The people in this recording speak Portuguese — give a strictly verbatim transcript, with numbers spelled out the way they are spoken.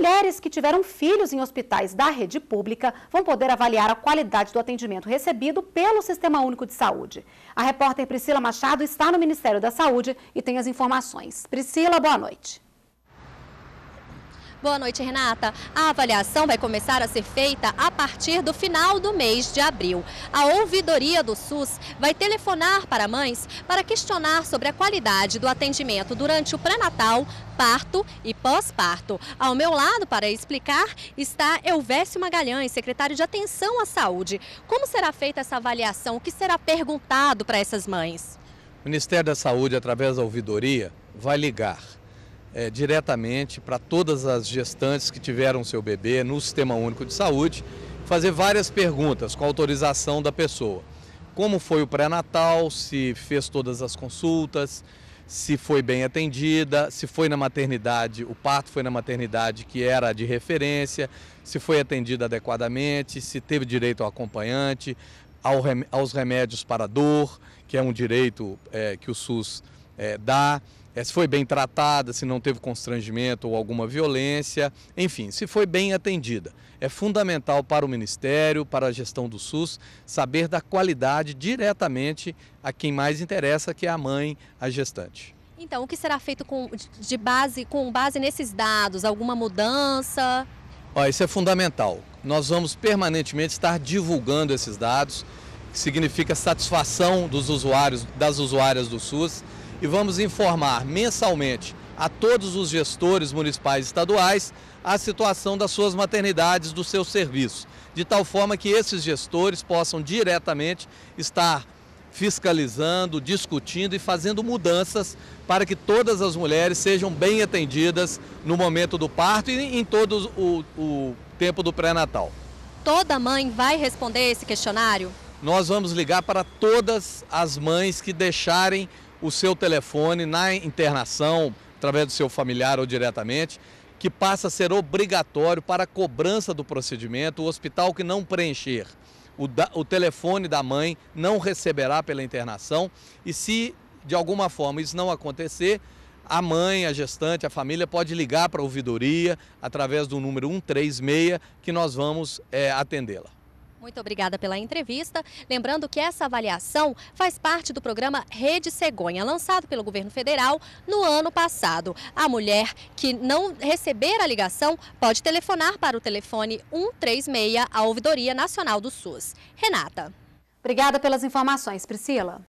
mulheres que tiveram filhos em hospitais da rede pública vão poder avaliar a qualidade do atendimento recebido pelo Sistema Único de Saúde. A repórter Priscila Machado está no Ministério da Saúde e tem as informações. Priscila, boa noite. Boa noite, Renata. A avaliação vai começar a ser feita a partir do final do mês de abril. A ouvidoria do SUS vai telefonar para mães para questionar sobre a qualidade do atendimento durante o pré-natal, parto e pós-parto. Ao meu lado, para explicar, está Elvésio Magalhães, secretário de Atenção à Saúde. Como será feita essa avaliação? O que será perguntado para essas mães? O Ministério da Saúde, através da ouvidoria, vai ligar É, diretamente para todas as gestantes que tiveram seu bebê no Sistema Único de Saúde, fazer várias perguntas com autorização da pessoa. Como foi o pré-natal, se fez todas as consultas, se foi bem atendida, se foi na maternidade, o parto foi na maternidade que era de referência, se foi atendida adequadamente, se teve direito ao acompanhante, ao rem, aos remédios para dor, que é um direito é, que o SUS é, dá. É, se foi bem tratada, se não teve constrangimento ou alguma violência, enfim, se foi bem atendida. É fundamental para o Ministério, para a gestão do SUS, saber da qualidade diretamente a quem mais interessa, que é a mãe, a gestante. Então, o que será feito com, de base, com base nesses dados? Alguma mudança? Ó, isso é fundamental. Nós vamos permanentemente estar divulgando esses dados, que significa satisfação dos usuários, das usuárias do SUS, e vamos informar mensalmente a todos os gestores municipais e estaduais a situação das suas maternidades, dos seus serviços, de tal forma que esses gestores possam diretamente estar fiscalizando, discutindo e fazendo mudanças para que todas as mulheres sejam bem atendidas no momento do parto e em todo o, o tempo do pré-natal. Toda mãe vai responder esse questionário? Nós vamos ligar para todas as mães que deixarem o seu telefone na internação, através do seu familiar ou diretamente, que passa a ser obrigatório para a cobrança do procedimento. O hospital que não preencher o, da, o telefone da mãe não receberá pela internação, e se de alguma forma isso não acontecer, a mãe, a gestante, a família pode ligar para a ouvidoria através do número um três seis, que nós vamos é, atendê-la. Muito obrigada pela entrevista. Lembrando que essa avaliação faz parte do programa Rede Cegonha, lançado pelo governo federal no ano passado. A mulher que não receber a ligação pode telefonar para o telefone um três seis, a Ouvidoria Nacional do SUS. Renata. Obrigada pelas informações, Priscila.